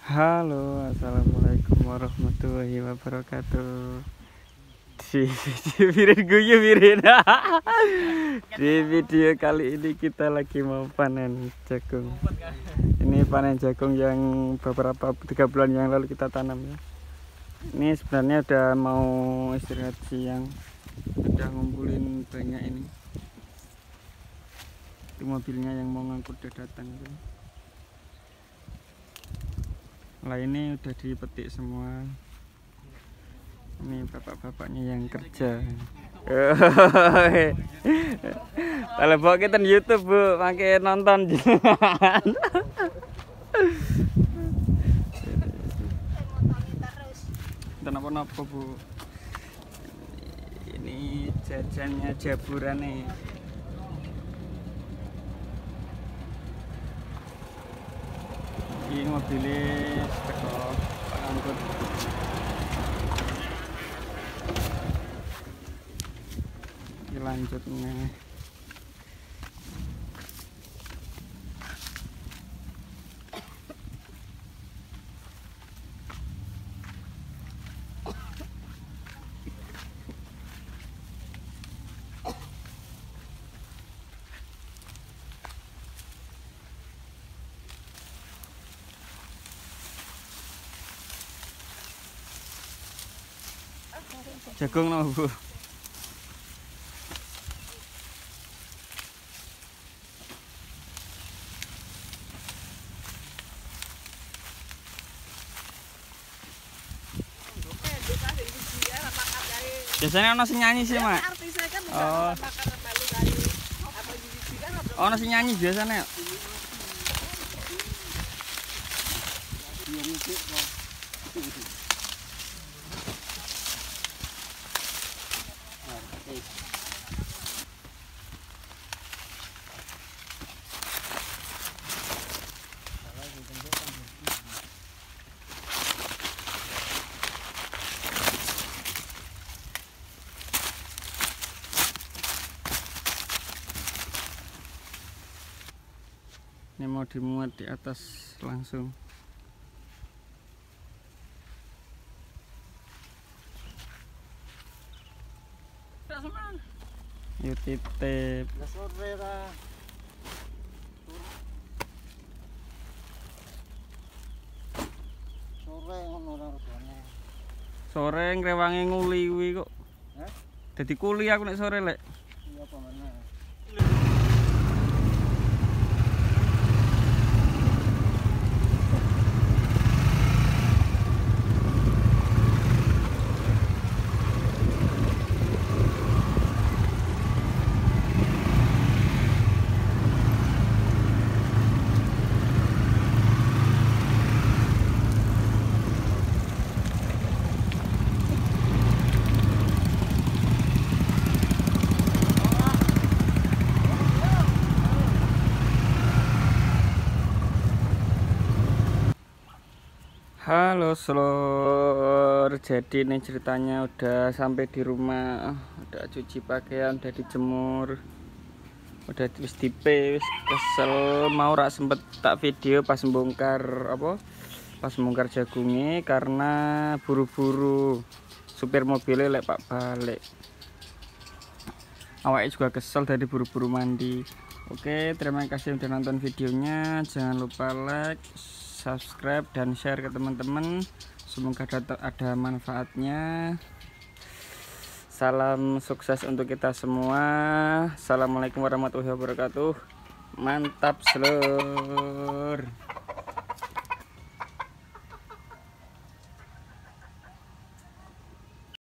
Halo, assalamualaikum warahmatullahi wabarakatuh. Di video kali ini kita lagi mau panen jagung. Ini panen jagung yang beberapa 3 bulan yang lalu kita tanam ya. Ini sebenarnya udah mau istirahat siang, udah ngumpulin banyak ini. Itu mobilnya yang mau ngangkut udah datang tuh. Lah ini udah dipetik semua. Ini bapak-bapaknya yang kerja. Kalau bawa kita di YouTube bu, pakai nonton. Dan apa-apa bu. Ini jajannya jaburan nih. Ini mobilnya teko angkut. Ini lanjut nih. Jagung no bu. Biasanya ono sing nyanyi sih mak. Oh, ono sing nyanyi biasanya. Ini mau dimuat di atas langsung. Yuk titip. Sore ngrewangi nguliwi kok. Dadi kuli aku nek sore lek. Iya apa meneh. Halo Slor, jadi ini ceritanya udah sampai di rumah, udah cuci pakaian, udah dijemur, udah wis dipe, wis kesel mau rak sempet tak video pas membongkar jagungnya karena buru-buru supir mobilnya lek pak balik. Awalnya juga kesel dari buru-buru mandi. Oke, terima kasih udah nonton videonya, jangan lupa like, subscribe dan share ke teman-teman. Semoga ada manfaatnya. Salam sukses untuk kita semua. Assalamualaikum warahmatullahi wabarakatuh. Mantap Slor.